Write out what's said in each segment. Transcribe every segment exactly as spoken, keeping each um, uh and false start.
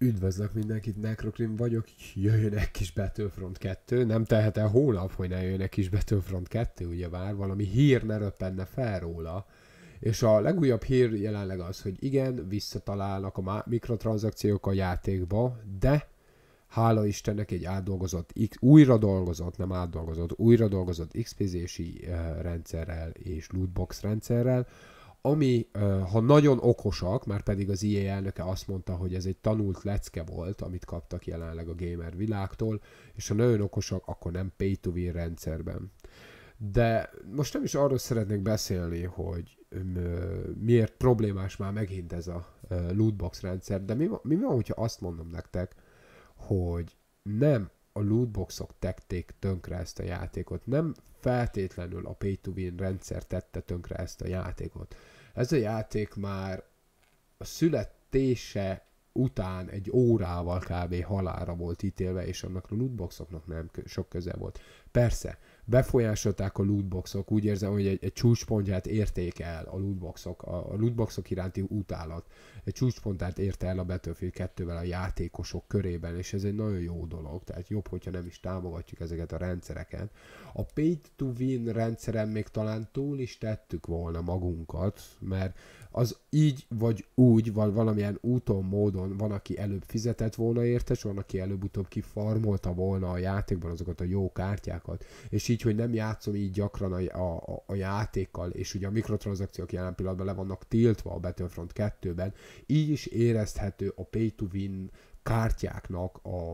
Üdvözlök mindenkit, Necrokrim vagyok, jöjjön egy kis Battlefront kettő, nem tehet el hónap, hogy ne jöjjön egy kis Battlefront kettő, ugyebár valami hír ne röppenne fel róla. És a legújabb hír jelenleg az, hogy igen, visszatalálnak a mikrotranszakciók a játékba, de hála Istennek egy átdolgozott, újra dolgozott, nem átdolgozott, újra dolgozott iksz pé-zési uh, rendszerrel és lootbox rendszerrel, ami, ha nagyon okosak, már pedig az i á elnöke azt mondta, hogy ez egy tanult lecke volt, amit kaptak jelenleg a gamer világtól, és ha nagyon okosak, akkor nem pay to win rendszerben. De most nem is arról szeretnék beszélni, hogy miért problémás már megint ez a lootbox rendszer, de mi, mi van, hogyha azt mondom nektek, hogy nem a lootboxok tették tönkre ezt a játékot, nem feltétlenül a pay to win rendszer tette tönkre ezt a játékot. Ez a játék már a születése után egy órával kb. Halálra volt ítélve, és annak a lootboxoknak nem sok köze volt. Persze, befolyásolták a lootboxok, úgy érzem, hogy egy, egy csúcspontját érték el a lootboxok, a, a lootboxok iránti utálat. Egy csúcspontját érte el a Battlefield kettővel a játékosok körében, és ez egy nagyon jó dolog, tehát jobb, hogyha nem is támogatjuk ezeket a rendszereket. A pay to win rendszeren még talán túl is tettük volna magunkat, mert az így vagy úgy, vagy valamilyen úton, módon van, aki előbb fizetett volna érte, és van, aki előbb-utóbb kifarmolta volna a játékban azokat a jó kártyákat. És így, hogy nem játszom így gyakran a, a, a játékkal, és ugye a mikrotranszakciók jelen pillanatban le vannak tiltva a Battlefront kettőben, így is érezhető a pay to win kártyáknak a,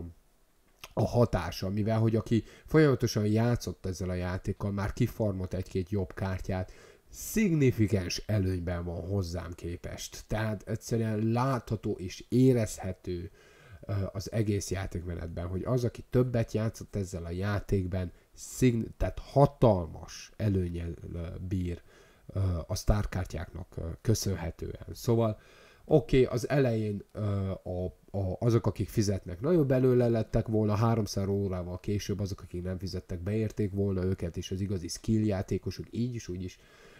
a hatása, mivel hogy aki folyamatosan játszott ezzel a játékkal, már kifarmolt egy-két jobb kártyát, szignifikáns előnyben van hozzám képest. Tehát egyszerűen látható és érezhető az egész játékmenetben, hogy az, aki többet játszott ezzel a játékben, szign- tehát hatalmas előnnyel bír a sztárkártyáknak köszönhetően. Szóval oké, okay, az elején a, a, azok, akik fizetnek, nagyobb belőle lettek volna, háromszáz órával később azok, akik nem fizettek, beérték volna őket, és az igazi skill játékosok így is, úgy is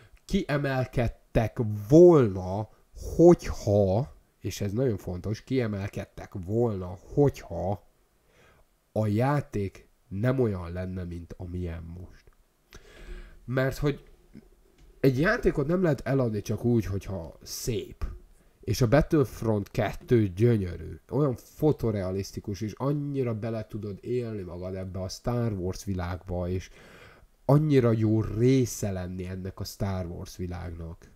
kiemelkedtek volna, hogyha, és ez nagyon fontos, kiemelkedtek volna, hogyha a játék nem olyan lenne, mint amilyen most. Mert hogy egy játékot nem lehet eladni csak úgy, hogyha szép. És a Battlefront kettő gyönyörű, olyan fotorealisztikus, és annyira bele tudod élni magad ebbe a Star Wars világba, és annyira jó része lenni ennek a Star Wars világnak.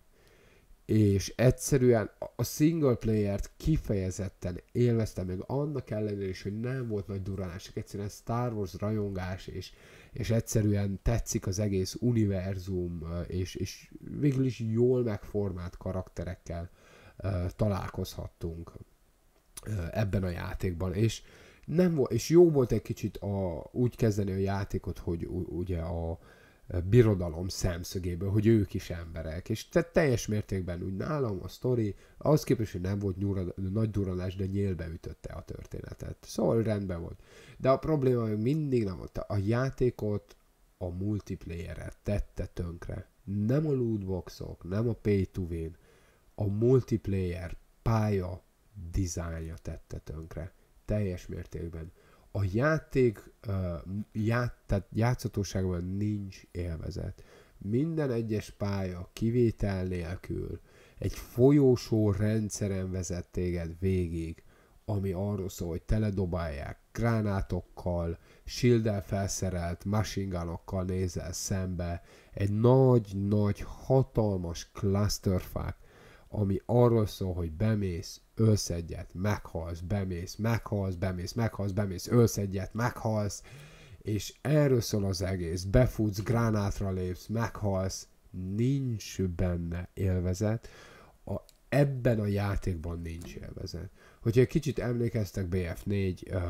És egyszerűen a single player-t kifejezetten élveztem, meg annak ellenére is, hogy nem volt nagy duranás, csak egyszerűen Star Wars rajongás, és, és egyszerűen tetszik az egész univerzum, és, és végül is jól megformált karakterekkel uh, találkozhattunk uh, ebben a játékban, és nem volt, és jó volt egy kicsit a, úgy kezdeni a játékot, hogy ugye a birodalom szemszögéből, hogy ők is emberek, és te teljes mértékben úgy nálam a sztori, ahhoz képest, hogy nem volt nyúra, nagy duranás, de nyélbe ütötte a történetet. Szóval rendben volt. De a probléma még mindig nem volt. A játékot a multiplayeret tette tönkre. Nem a lootboxok, nem a pay to win, a multiplayer pálya dizájnja tette tönkre. Teljes mértékben. A játék uh, ját, tehát játszhatóságban nincs élvezet. Minden egyes pálya kivétel nélkül egy folyósó rendszeren vezet téged végig, ami arról szól, hogy teledobálják gránátokkal, shield-el felszerelt machine gunokkal nézel szembe, egy nagy-nagy, hatalmas clusterfuck, ami arról szól, hogy bemész, ölsz egyet, meghalsz, bemész, meghalsz, bemész, meghalsz, bemész, ölsz egyet, meghalsz, és erről szól az egész. Befutsz, gránátra lépsz, meghalsz, nincs benne élvezet. A, ebben a játékban nincs élvezet. Hogyha egy kicsit emlékeztek bé ef négy uh,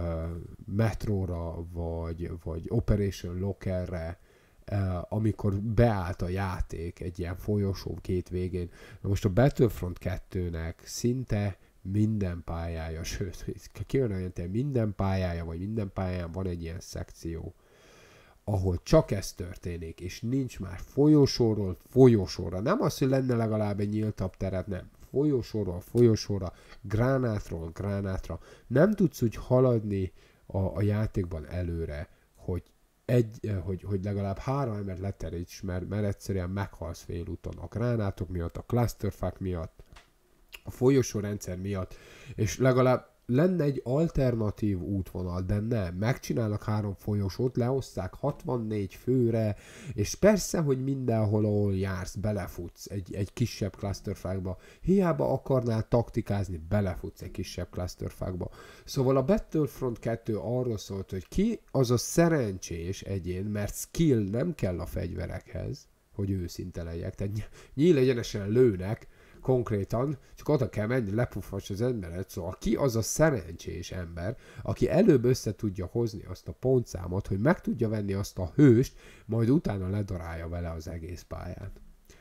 Metróra, vagy, vagy Operation Lockerre, Uh, amikor beállt a játék egy ilyen folyosó két végén. Na most a Battlefront kettőnek szinte minden pályája, sőt, ki van olyan, minden pályája, vagy minden pályán van egy ilyen szekció, ahol csak ez történik, és nincs már folyosóról folyosóra. Nem az, hogy lenne legalább egy nyíltabb teret, nem. folyosóról folyosóra, gránátról gránátra. Nem tudsz úgy haladni a, a játékban előre, hogy, egy, hogy, hogy legalább három ember leteríts, mert, mert egyszerűen meghalsz félúton a gránátok miatt, a clusterfuck miatt, a folyosórendszer miatt, és legalább lenne egy alternatív útvonal, de nem. Megcsinálnak három folyosót, leoszták hatvannégy főre, és persze, hogy mindenhol, ahol jársz, belefutsz egy, egy kisebb clusterfuckba. Hiába akarnál taktikázni, belefutsz egy kisebb clusterfuckba. Szóval a Battlefront kettő arról szólt, hogy ki az a szerencsés egyén, mert skill nem kell a fegyverekhez, hogy őszinte legyek. Tehát nyíl egyenesen lőnek, konkrétan, csak oda kell menni, lepuffas az emberet, szóval ki az a szerencsés ember, aki előbb össze tudja hozni azt a pontszámot, hogy meg tudja venni azt a hőst, majd utána ledarálja vele az egész pályát.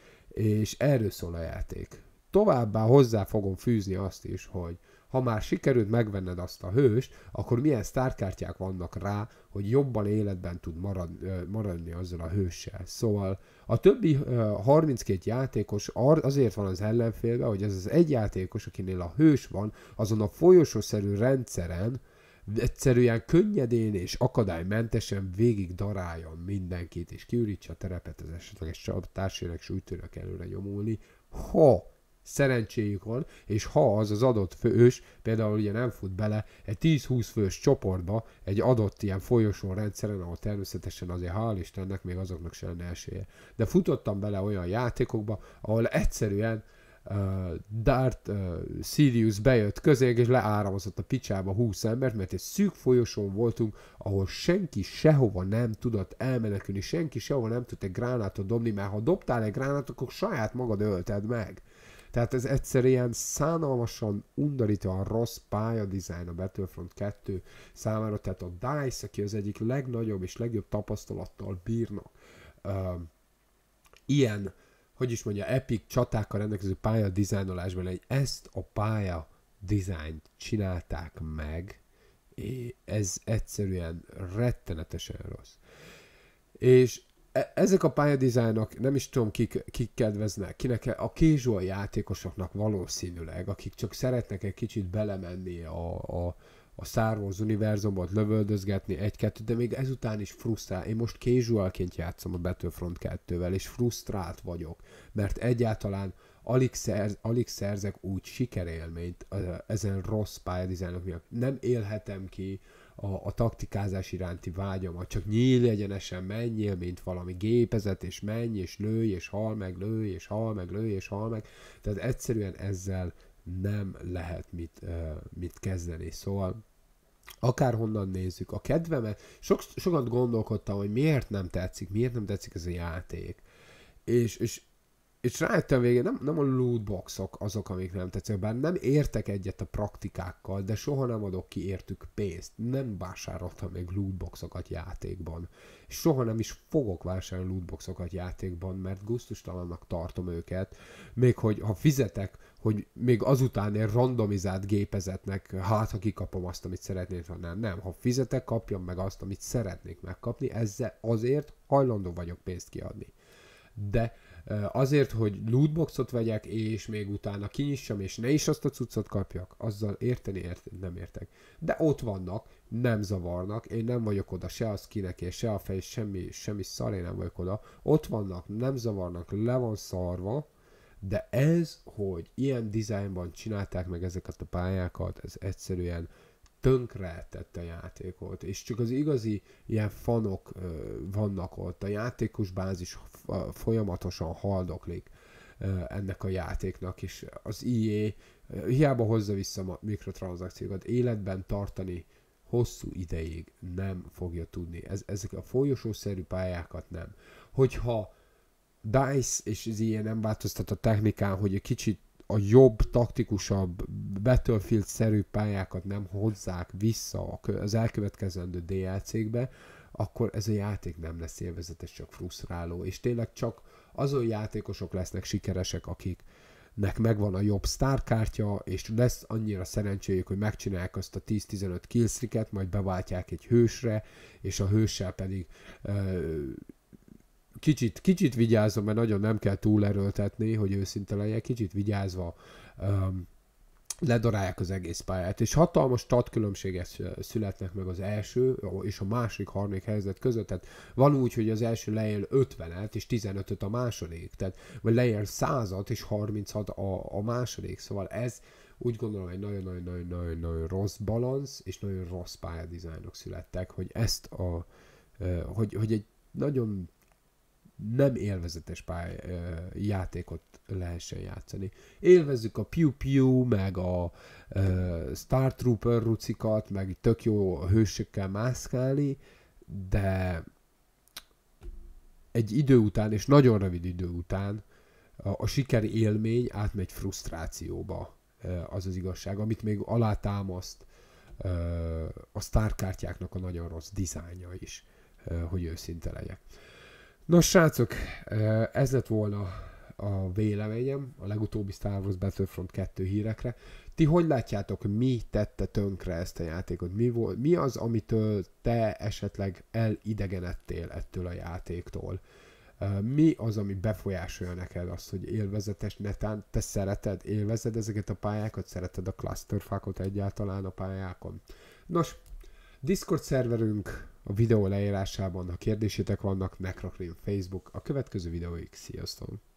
És erről szól a játék. Továbbá hozzá fogom fűzni azt is, hogy ha már sikerült megvenned azt a hőst, akkor milyen sztárkártyák vannak rá, hogy jobban életben tud marad, maradni azzal a hőssel. Szóval a többi harminckét játékos azért van az ellenfélben, hogy ez az egy játékos, akinél a hős van, azon a folyosószerű rendszeren egyszerűen könnyedén és akadálymentesen végig daráljon mindenkit, és kiürítse a terepet az esetleges társének és úgy tudnak előre nyomulni, ha szerencséjük van, és ha az az adott fős, például ugye nem fut bele egy tíz-húsz fős csoportba, egy adott ilyen folyosó rendszeren, ahol természetesen azért hál' Istennek még azoknak se lenne esélye. De futottam bele olyan játékokba, ahol egyszerűen uh, Darth uh, Sidious bejött közénk, és leáramozott a picsába húsz embert, mert egy szűk folyosón voltunk, ahol senki sehova nem tudott elmenekülni, senki sehova nem tudott egy gránátot dobni, mert ha dobtál egy gránátot, akkor saját magad ölted meg. Tehát ez egyszerűen szánalmasan, undorítóan rossz pályadizájn a Battlefront kettő számára, tehát a DICE, aki az egyik legnagyobb és legjobb tapasztalattal bírnak, uh, ilyen, hogy is mondja, epic csatákkal rendelkező pályadizájnolásban, hogy ezt a pálya dizájnt csinálták meg, és ez egyszerűen rettenetesen rossz. És ezek a pályadizájnok, nem is tudom, kik, kik kedveznek, kinek a casual játékosoknak valószínűleg, akik csak szeretnek egy kicsit belemenni a, a, a Star Wars univerzumot, lövöldözgetni egy-kettőt, de még ezután is frusztrál. Én most casualként játszom a Battlefront kettővel, és frusztrált vagyok, mert egyáltalán alig, szerz, alig szerzek úgy sikerélményt ezen rossz pályadizájnok miatt. Nem élhetem ki A, a taktikázás iránti vágyamat, csak nyíl egyenesen menjél, mint valami gépezet, és menj, és lőj, és hal meg, lőj, és hal meg, lőj, és hal meg. Tehát egyszerűen ezzel nem lehet mit, uh, mit kezdeni. Szóval akárhonnan nézzük, a kedvemet, sok, sokat gondolkodtam, hogy miért nem tetszik, miért nem tetszik ez a játék. És, és És rájöttem végén, nem, nem a lootboxok azok, amik nem tetszik, bár nem értek egyet a praktikákkal, de soha nem adok ki értük pénzt. Nem vásároltam még lootboxokat játékban. És soha nem is fogok vásárolni lootboxokat játékban, mert gusztustalannak tartom őket. Még hogy ha fizetek, hogy még azután egy randomizált gépezetnek, hát ha kikapom azt, amit szeretnék, ha nem. Nem, ha fizetek, kapjam meg azt, amit szeretnék megkapni, ezzel azért hajlandó vagyok pénzt kiadni. De azért, hogy lootboxot vegyek, és még utána kinyissam, és ne is azt a cuccot kapjak, azzal érteni, érteni nem értek. De ott vannak, nem zavarnak, én nem vagyok oda se a skinek, se a fej, semmi, semmi szar, én nem vagyok oda. Ott vannak, nem zavarnak, le van szarva, de ez, hogy ilyen dizájnban csinálták meg ezeket a pályákat, ez egyszerűen tönkre tette a játékot, és csak az igazi ilyen fanok ö, vannak ott, a játékos bázis folyamatosan haldoklik ö, ennek a játéknak, és az í á ö, hiába hozza vissza a mikrotranszakciókat, életben tartani hosszú ideig nem fogja tudni. Ez, ezek a folyosószerű pályákat nem. Hogyha DICE és az í á nem változtat a technikán, hogy egy kicsit a jobb, taktikusabb, Battlefield-szerű pályákat nem hozzák vissza az elkövetkezendő dé el cé-kbe, akkor ez a játék nem lesz élvezetes, csak frusztráló, és tényleg csak azon játékosok lesznek sikeresek, akiknek megvan a jobb sztárkártya, és lesz annyira szerencséjük, hogy megcsinálják azt a tíz-tizenöt killstreaket, majd beváltják egy hősre, és a hőssel pedig uh, kicsit, kicsit vigyázva, mert nagyon nem kell túl erőltetni, hogy őszinte legyek, kicsit vigyázva um, ledarálják az egész pályát, és hatalmas stattkülönbségek születnek meg az első és a második, harmadik helyzet között, tehát van úgy, hogy az első leél ötvenet és tizenötöt a második, tehát vagy leél százat és harmincat a, a második, szóval ez úgy gondolom, hogy nagyon-nagyon-nagyon rossz balansz és nagyon rossz pályadizájnok születtek, hogy ezt a, hogy, hogy egy nagyon nem élvezetes pály, játékot lehessen játszani. Élvezzük a Pew Pew, meg a uh, Star Trooper rucikat, meg tök jó hősökkel mászkálni, de egy idő után, és nagyon rövid idő után a, a sikeri élmény átmegy frusztrációba, uh, az az igazság, amit még alátámaszt uh, a sztárkártyáknak a nagyon rossz dizájnja is, uh, hogy őszinte legyek. Nos, srácok, ez lett volna a véleményem a legutóbbi Star Wars Battlefront kettő hírekre. Ti hogy látjátok, mi tette tönkre ezt a játékot? Mi, volt, mi az, amitől te esetleg elidegenedtél ettől a játéktól? Mi az, ami befolyásolja neked azt, hogy élvezetes netán? Te szereted, élvezed ezeket a pályákat? Szereted a clusterfuckot egyáltalán a pályákon? Nos, Discord szerverünk a videó leírásában, ha kérdésétek vannak, Necrocrim Facebook, a következő videóig, sziasztok!